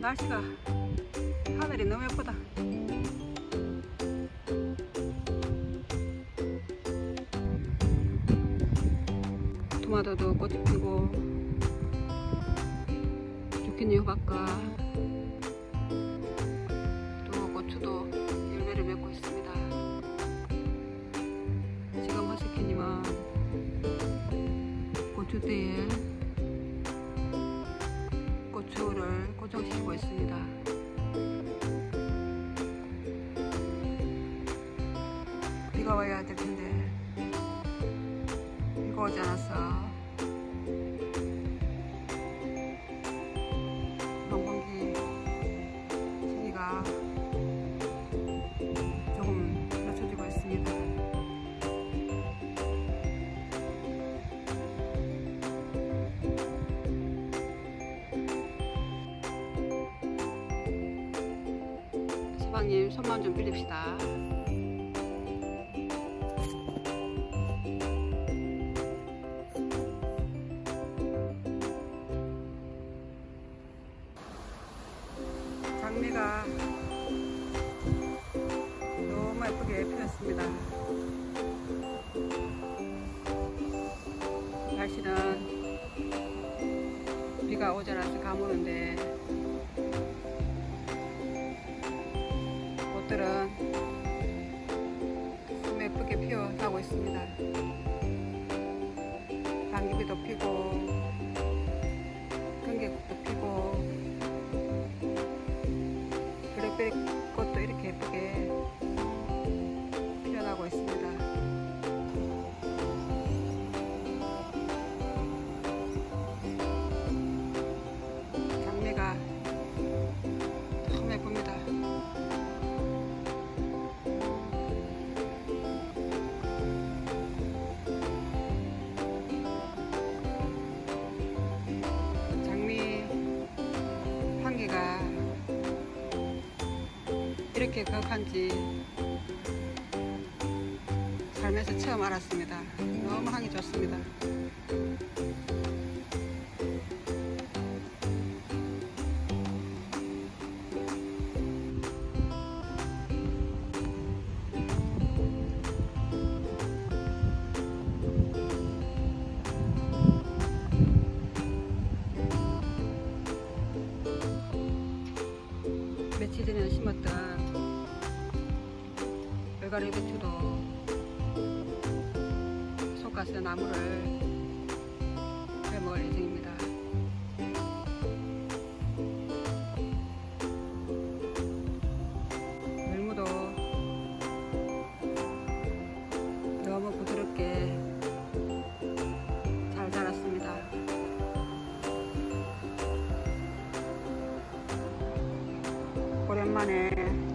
날씨가 하늘이 너무 예쁘다. 토마토도 꽃이 피고 주키니 호박과 또 고추도 열매를 맺고 있습니다. 지금 허스키님은 고추대에 고추를 고정시키고 있습니다. 비가 와야 될 텐데 비가 오지 않았어. 농번기 시기가 조금 늦춰지고 있습니다. 서방님 손만 좀 빌립시다. 장미가 너무 예쁘게 피었습니다. 날씨는 비가 오지 않아서 가무는데 꽃들은 너무 예쁘게 피어나고 있습니다. 당귀비도 피고 금계국도 피고 블랙베리 꽃도 이렇게 예쁘게 피어나고 있습니다. 장미가 너무 예쁩니다. 장미 향기가 이렇게 거룩한지 살면서 처음 알았습니다. 너무 향이 좋습니다. 며칠 전에 심었던 별가리 배추도 솎아서 나무를 해먹을 예정입니다. 열무도 너무 부드럽게 잘 자랐습니다. 오랜만에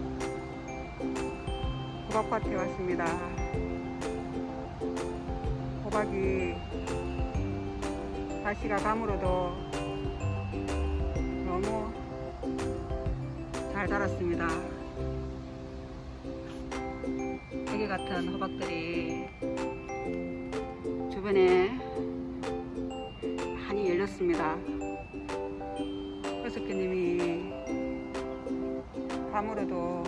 호박밭에 왔습니다. 호박이 날씨가 가물어도 너무 잘 자랐습니다. 대게 같은 호박들이 주변에 많이 열렸습니다. 허스키님이 가물어도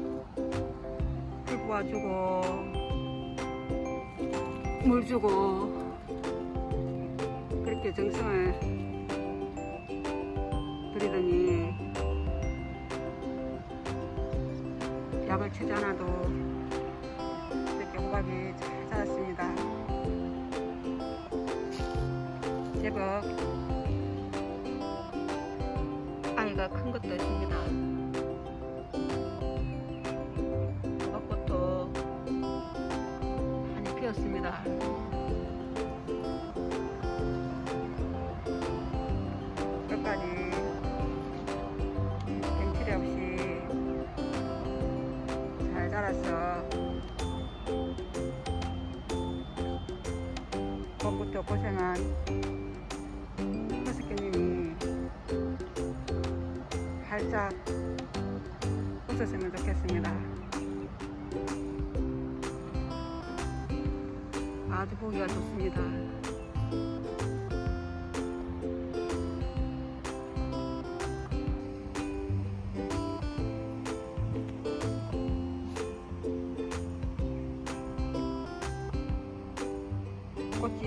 풀 부어주고 물 주고 그렇게 정성을 들이더니 약을 치지 않아도 이렇게 호박이 잘 자랐습니다. 제법 아이가 큰 것도 있습니다. 호박꽃도 많이 피었습니다. 끝까지 벤치리 없이 잘 자라서 봄부터 고생한 허스키님이 활짝 웃었으면 좋겠습니다. 아주 보기가 좋습니다.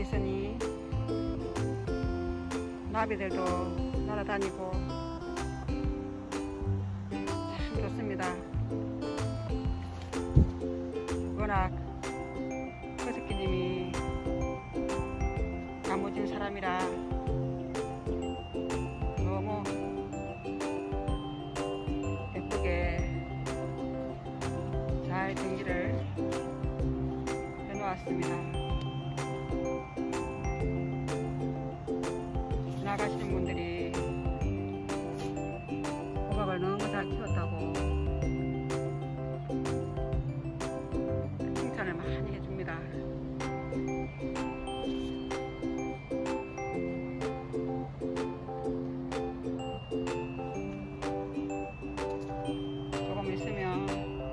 있으니 나비들도 날아다니고 참 좋습니다. 워낙 허스키님이 야무진 사람이라 너무 예쁘게 잘 정리를 해놓았습니다. 지나가시는 분들이 호박을 너무 잘 키웠다고 칭찬을 많이 해줍니다. 조금 있으면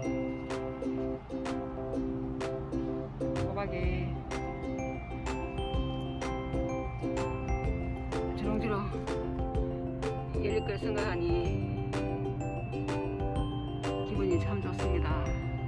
호박이 주렁주렁 열릴 걸 생각하니 기분이 참 좋습니다.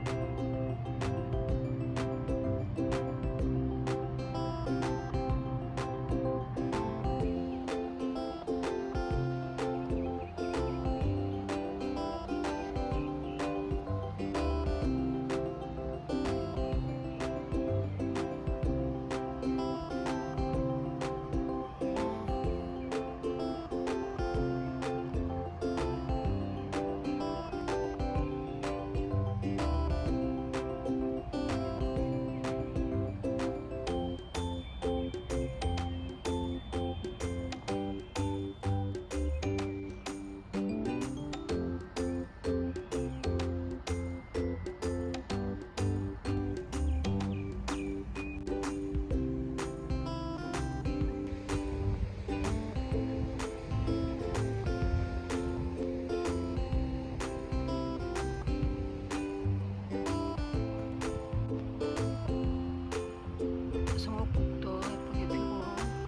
송옥도 예쁘게 피고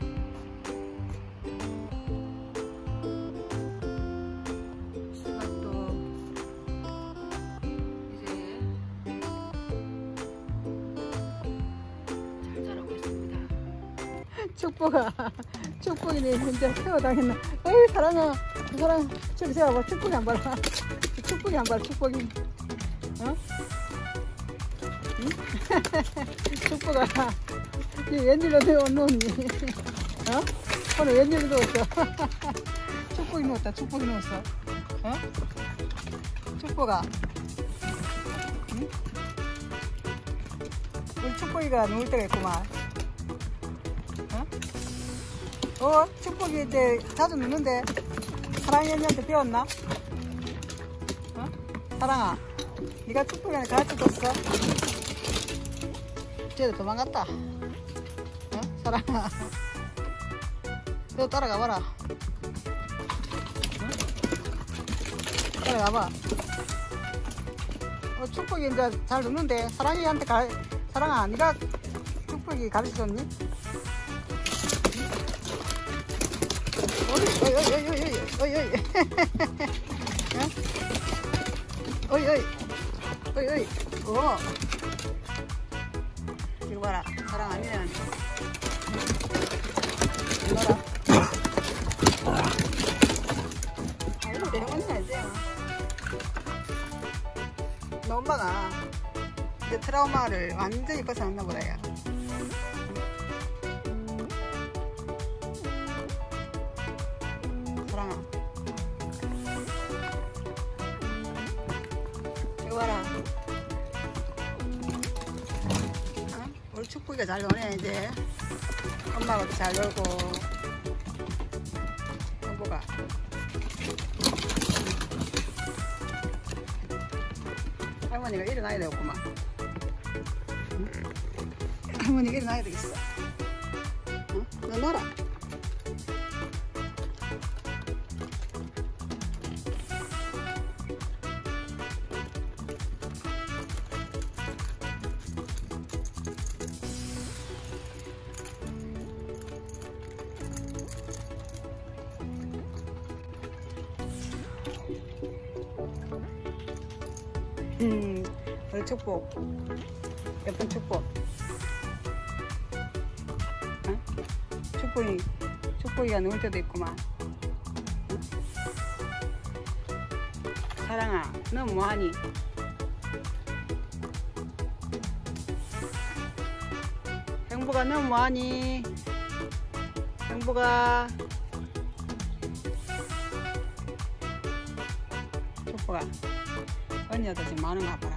수박도 이제 잘 자라고 있습니다. 축복이네. 혼자 태워다녔나. 어이 사랑아, 사랑 저기 봐. 축복이 안 봐라. 축복이 안 봐라. 축복이. 어? 응? 축복아. 웬일로 넣었니? 어? 오늘 웬일로 넣었어? 축복이 넣었다. 축복이 넣었어. 어? 축복아. 응? 우리 축복이가 누울 때가 있구만. 어? 축복이 이제 자주 누는데 사랑이 언니한테 배웠나? 어? 사랑아, 네가 축복이한테 가르쳐줬어? 쟤도 도망갔다. 어? 사랑아, 너 따라가봐라. 응? 따라가봐. 축복이 이제 잘 누는데 사랑이한테 사랑아, 네가 축복이 가르쳐줬니? 어이 어이 오 이거 봐라. 사랑 아니야. 이거 봐라. 아이고 내 혼자 이제 너 엄마가 이제 트라우마를 완전히 벗어났나 보다. 야 사랑아, 이거 봐라. 어? 우리 축복이가 잘 노네. 이제 엄마하고도 잘 놀고. 여보가 할머니가 일어나야 되겠구만. 응? 할머니가 일어나야 되겠어. 응? 너 놀아. 우리 축복, 예쁜 축복. 응? 축복이가 누울 때도 있구만. 사랑아, 너 뭐하니? 행복아, 너 뭐하니? 행복아. 축복아, 언니도 지금 많은가 봐라.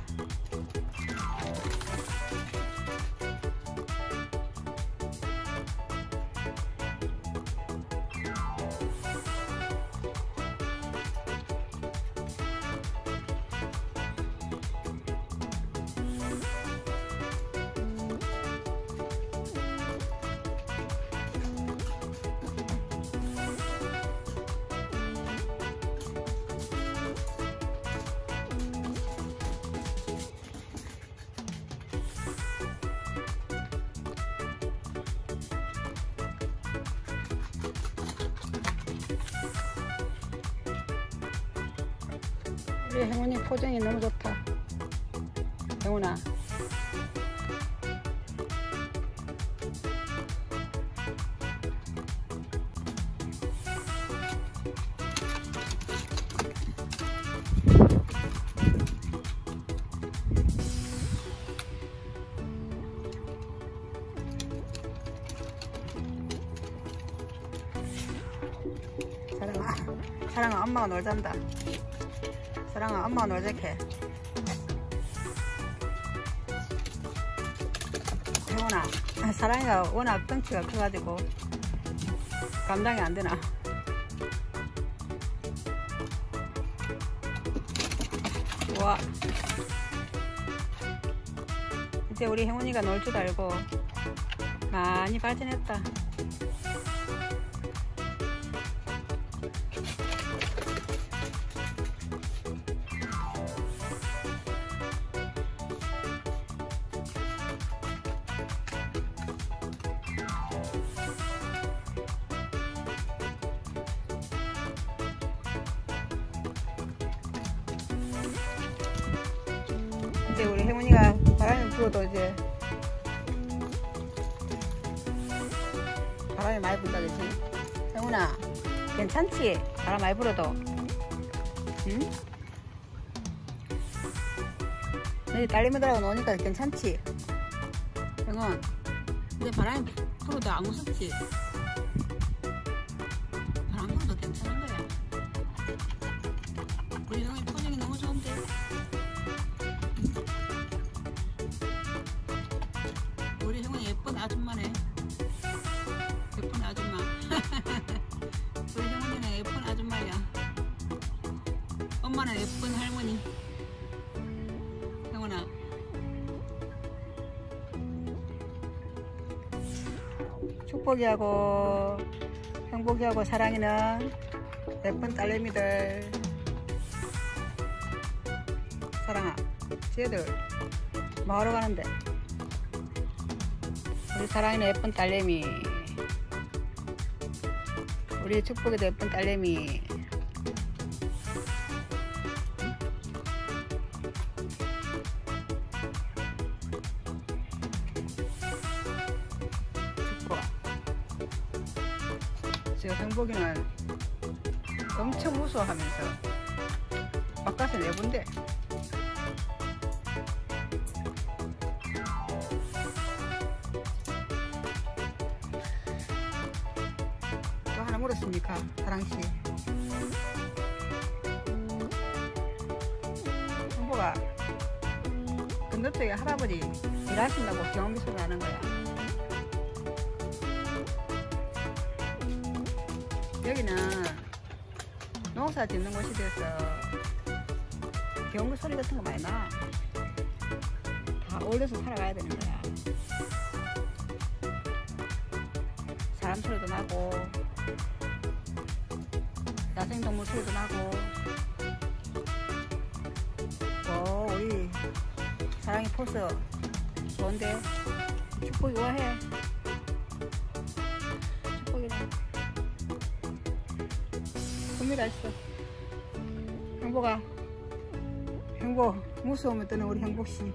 우리 행운이 표정이 너무 좋다. 행운아. 사랑아, 엄마가 놀잔다. 사랑아, 엄마가 놀자게. 행운아, 사랑이가 워낙 덩치가 커가지고 감당이 안 되나. 우와. 이제 우리 행운이가 놀 줄 알고 많이 발전했다. 이제 우리 행운이가 바람이 불어도 이제 바람이 많이 분다, 그치? 행운아, 괜찮지? 바람 많이 불어도. 응? 너희 딸내미들하고 노니까 괜찮지? 행운, 이제 바람이 불어도 안 무섭지? 바람 불어도 괜찮은 거야. 우리 행운이 표정이 너무 좋은데? 우리 행운이 예쁜 아줌마네. 예쁜 아줌마. 우리 행운이는 예쁜 아줌마야. 엄마는 예쁜 할머니. 행운아. 축복이하고 행복이하고 사랑이는 예쁜 딸내미들. 사랑아, 쟤들 뭐하러 가는데? 우리 사랑이는 예쁜 딸내미. 우리 축복이도 예쁜 딸내미. 축복아. 지금 행복이는 엄청 무서워하면서 바깥에 내본대. 하나 물었습니까, 사랑씨? 행복아, 건너쪽에 할아버지 일하신다고 경험비 소리 하는 거야. 여기는 농사 짓는 곳이 돼서 경비 소리 같은 거 많이 나. 다 올려서 살아가야 되는 거야. 사람 소리도 나고 야생동물 소리도 나고. 우리 사랑이 벌써 좋은데? 축복이 와해. 축복이랑 금이가 있어. 행복아, 행복 무서우면 떠는 우리 행복씨.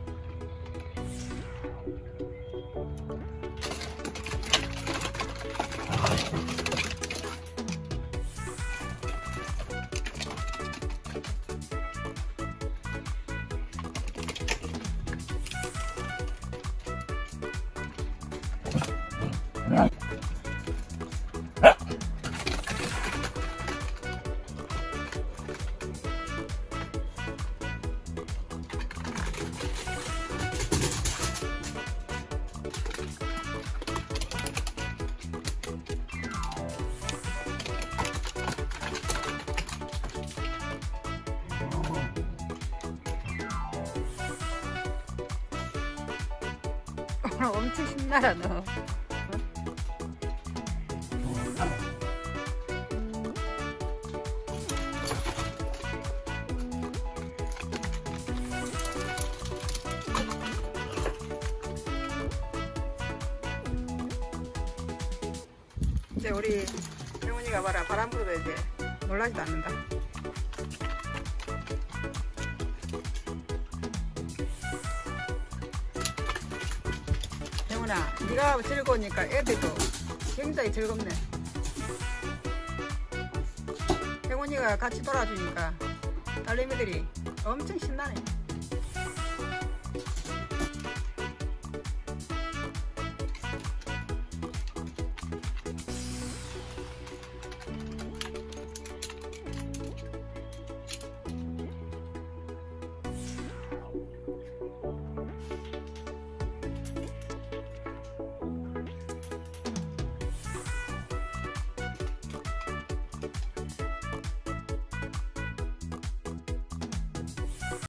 오늘 엄청 신나라 너. 이제 우리 태훈이가 봐라, 바람 불어도 이제 놀라지도 않는다. 태훈아, 네가 즐거우니까 애들도 굉장히 즐겁네. 태훈이가 같이 놀아주니까 딸내미들이 엄청 신나네.